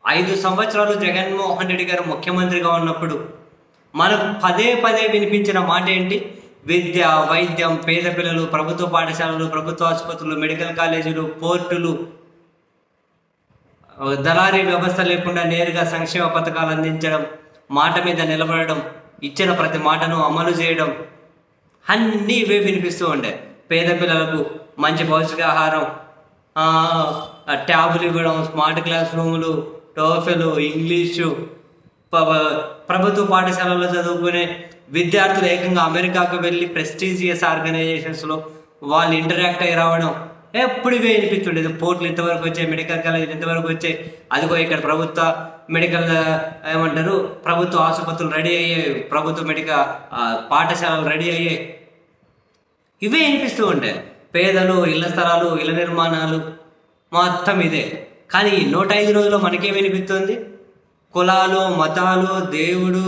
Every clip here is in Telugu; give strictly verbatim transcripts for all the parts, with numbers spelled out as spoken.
ఐదు సంవత్సరాలు జగన్మోహన్ రెడ్డి గారు ముఖ్యమంత్రిగా ఉన్నప్పుడు మనకు పదే పదే వినిపించిన మాట ఏంటి? విద్య, వైద్యం, పేద పిల్లలు, ప్రభుత్వ పాఠశాలలు, ప్రభుత్వ ఆసుపత్రులు, మెడికల్ కాలేజీలు, పోర్టులు, దళారీ వ్యవస్థ లేకుండా నేరుగా సంక్షేమ పథకాలు అందించడం, మాట మీద నిలబడడం, ఇచ్చిన ప్రతి మాటను అమలు చేయడం, అన్నీ ఇవే వినిపిస్తూ ఉండే. పేద పిల్లలకు మంచి పౌష్టికాహారం, ట్యాబులు ఇవ్వడం, స్మార్ట్ క్లాస్ రూములు, టోఫెలు, ఇంగ్లీషు, ప్రభుత్వ పాఠశాలలో చదువుకునే విద్యార్థులు ఏకంగా అమెరికాకు వెళ్ళి ప్రెస్టీజియస్ ఆర్గనైజేషన్స్లో వాళ్ళు ఇంటరాక్ట్ అయ్యి రావడం ఎప్పుడు ఇవే వినిపిస్తుండేది. పోర్టులు ఇంతవరకు వచ్చాయి, మెడికల్ కాలేజీలు ఇంతవరకు వచ్చాయి, అదిగో ఇక్కడ ప్రభుత్వ మెడికల్ ఏమంటారు ప్రభుత్వ ఆసుపత్రులు రెడీ అయ్యాయి, ప్రభుత్వ మెడికల్ పాఠశాలలు రెడీ అయ్యాయి, ఇవే వినిపిస్తూ ఉంటాయి. పేదలు, ఇళ్ల స్థలాలు, ఇళ్ల నిర్మాణాలు మొత్తం ఇదే. కానీ నూట ఐదు రోజుల్లో మనకేం వినిపిస్తుంది? కులాలు, మతాలు, దేవుడు,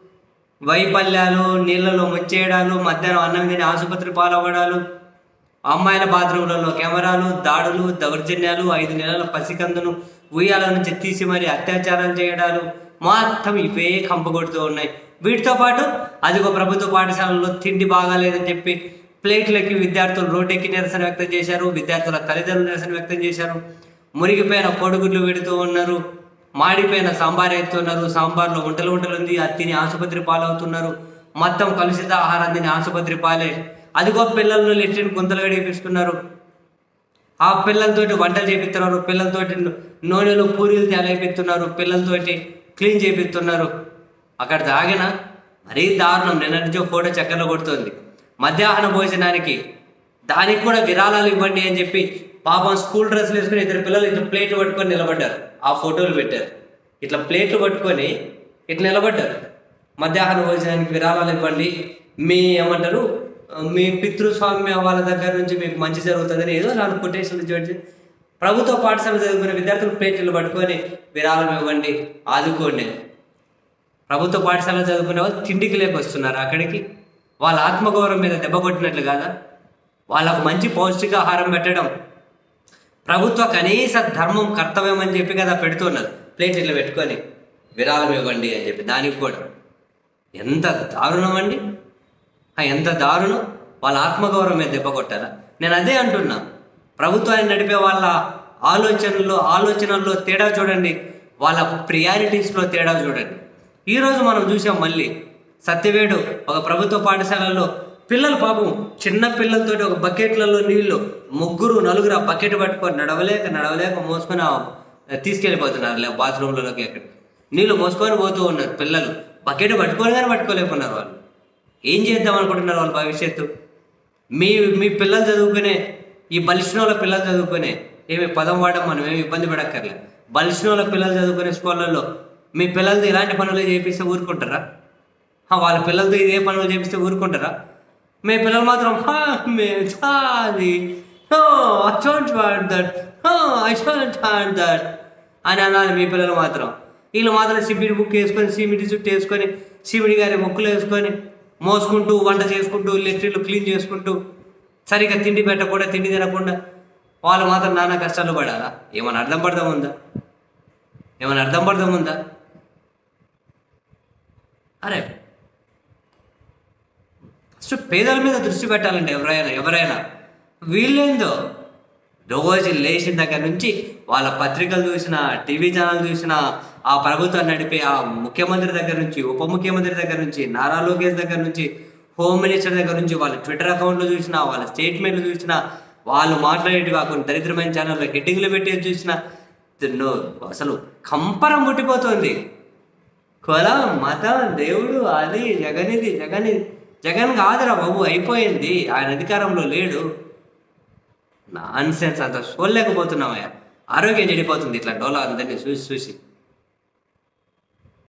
వైఫల్యాలు, నీళ్ళలో ముంచేయడాలు, మధ్యాహ్నం అన్నం తిని ఆసుపత్రి పాలవ్వడాలు, అమ్మాయిల బాత్రూంలలో కెమెరాలు, దాడులు, దౌర్జన్యాలు, ఐదు నెలల పసికందును ఉయ్యాల నుంచి తీసి మరి అత్యాచారాలు చేయడాలు మొత్తం ఇవే కంపగొడుతూ ఉన్నాయి. వీటితో పాటు అదిగో ప్రభుత్వ పాఠశాలలో తిండి బాగాలేదని చెప్పి ప్లేట్లకి విద్యార్థులు రోడ్డెక్కి నిరసన వ్యక్తం చేశారు, విద్యార్థుల తల్లిదండ్రులు నిరసన వ్యక్తం చేశారు. మురిగిపోయిన కోడిగుడ్లు పెడుతూ ఉన్నారు, మాడిపోయిన సాంబార్ ఎత్తున్నారు, సాంబార్లో వంటలు వంటలు ఉంది, అది తిని ఆసుపత్రి పాలవుతున్నారు, మొత్తం కలుషిత ఆహారం తిని ఆసుపత్రి పాలే. అదిగో పిల్లలను లెట్రిన్ గుంతలు గడిపిస్తున్నారు, ఆ పిల్లలతోటి వంటలు చేపిస్తున్నారు, పిల్లలతోటి నూనెలు పూరీలు తేలేపిస్తున్నారు, పిల్లలతోటి క్లీన్ చేపిస్తున్నారు. అక్కడ తాగిన మరీ దారుణం. నిన్నటిజో ఫోటో చక్కర్లో కొడుతుంది. మధ్యాహ్న భోజనానికి దానికి కూడా విరాళాలు ఇవ్వండి అని చెప్పి పాపం స్కూల్ డ్రెస్సులు వేసుకుని ఇద్దరు పిల్లలు ఇట్లా ప్లేట్లు పట్టుకొని నిలబడ్డారు. ఆ ఫోటోలు పెట్టారు. ఇట్లా ప్లేట్లు పట్టుకొని ఇట్లా నిలబడ్డారు. మధ్యాహ్న భోజనానికి విరాళాలు ఇవ్వండి, మీ ఏమంటారు మీ పితృస్వామ్య వాళ్ళ దగ్గర నుంచి మీకు మంచి జరుగుతుందని ఏదో నాలుగు కొటేషన్లు చూసి ప్రభుత్వ పాఠశాల చదువుకునే విద్యార్థులు ప్లేట్లు పట్టుకొని విరాళం ఇవ్వండి, ఆదుకోండి. ప్రభుత్వ పాఠశాల చదువుకునే వాళ్ళు తిండికి లేకొస్తున్నారు. అక్కడికి వాళ్ళ ఆత్మగౌరవం మీద దెబ్బ కొట్టినట్లు కాదా? వాళ్ళకు మంచి పౌష్టికాహారం పెట్టడం ప్రభుత్వ కనీస ధర్మం, కర్తవ్యం అని చెప్పి కదా పెడుతున్నారు. ప్లేట్ ఇట్లా పెట్టుకొని విరాళం ఇవ్వండి అని చెప్పి దానికి కూడా ఎంత దారుణం అండి! ఎంత దారుణం! వాళ్ళ ఆత్మగౌరవం మీద దెబ్బ కొట్టారా? నేను అదే అంటున్నా. ప్రభుత్వాన్ని నడిపే వాళ్ళ ఆలోచనల్లో ఆలోచనల్లో తేడా చూడండి, వాళ్ళ ప్రియారిటీస్లో తేడా చూడండి. ఈరోజు మనం చూసాం మళ్ళీ సత్యవేడు ఒక ప్రభుత్వ పాఠశాలలో పిల్లలు పాపం చిన్న పిల్లలతోటి ఒక బకెట్లలో నీళ్లు ముగ్గురు నలుగురు ఆ బకెట్ పట్టుకొని నడవలేక నడవలేక మోసుకొని తీసుకెళ్ళిపోతున్నారు లే బాత్రూంలలోకి. ఎక్కడ నీళ్ళు మోసుకొని పోతూ ఉన్నారు పిల్లలు. బకెట్ పట్టుకొని కానీ పట్టుకోలేకున్నారు. వాళ్ళు ఏం చేద్దాం అనుకుంటున్నారు వాళ్ళ భవిష్యత్తు? మీ మీ పిల్లలు చదువుకునే ఈ బలిష్ణోళ్ళ పిల్లలు చదువుకునే ఏమి పదం వాడడం మనం ఏమి ఇబ్బంది పడక్కర్లే. బలిష్ణోళ్ళ పిల్లలు చదువుకునే స్కూళ్ళల్లో మీ పిల్లలతో ఇలాంటి పనులు చేపిస్తే ఊరుకుంటారా? వాళ్ళ పిల్లలతో ఇదే పనులు చేపిస్తే ఊరుకుంటారా? మీ పిల్లలు మాత్రం దట్ అని అనాలి. మీ పిల్లలు మాత్రం వీళ్ళు మాత్రం సిమిడి బుక్ వేసుకొని సిమిడి చుట్టూ వేసుకొని సిమిడి గారి ముక్కులు వేసుకొని మోసుకుంటూ వంట చేసుకుంటూ లెట్రిన్లు క్లీన్ చేసుకుంటూ సరిగ్గా తిండి పెట్టకుండా తిండి తినకుండా వాళ్ళు మాత్రం నానా కష్టాలు పడాలా? ఏమైనా అర్థం పడదాం ఉందా? ఏమైనా అర్థం పడదాం ఉందా? అరే ఫస్ట్ పేదల మీద దృష్టి పెట్టాలండి ఎవరైనా ఎవరైనా వీళ్ళేందో రోజు లేచిన దగ్గర నుంచి వాళ్ళ పత్రికలు చూసినా, టీవీ ఛానల్ చూసినా, ఆ ప్రభుత్వాన్ని నడిపే ఆ ముఖ్యమంత్రి దగ్గర నుంచి, ఉప ముఖ్యమంత్రి దగ్గర నుంచి, నారా లోకేష్ దగ్గర నుంచి, హోమ్ మినిస్టర్ దగ్గర నుంచి వాళ్ళ ట్విట్టర్ అకౌంట్లు చూసినా, వాళ్ళ స్టేట్మెంట్లు చూసినా, వాళ్ళు మాట్లాడేటివి కాకుండా దరిద్రమైన ఛానల్లో హెడ్డింగ్లు పెట్టేది చూసినా అసలు కంపరం ముట్టిపోతుంది. కులం, మతం, దేవుడు, అది జగనిది జగనిది జగన్ కాదురా బాబు, అయిపోయింది. ఆయన అధికారంలో లేడు. Nonsense. అంత చూడలేకపోతున్నామయ్యా. ఆరోగ్యం చెడిపోతుంది ఇట్లా డోలా అందరినీ చూసి చూసి